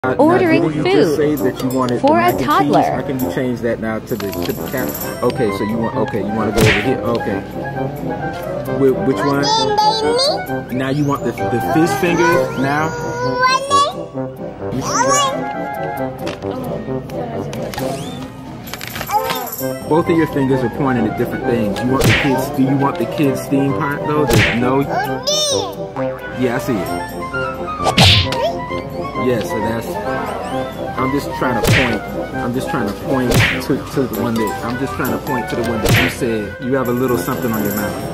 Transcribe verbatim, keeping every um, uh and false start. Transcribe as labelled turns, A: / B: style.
A: Ordering
B: now, didn't you just say
A: food
B: that you wanted
A: for
B: the
A: a
B: mac and
A: toddler.
B: cheese? How can you change that now to the to the cap? Okay, so you want okay, you want to go over here. Okay. Wh which one? Now you want the the fish fingers now? You see that? Both of your fingers are pointing at different things. You want the kids? Do you want the kids steam part though? There's no. Yeah, I see it. Yeah, so that's. I'm just trying to point. I'm just trying to point to to the one that. I'm just trying to point to the one that you said you have a little something on your mouth.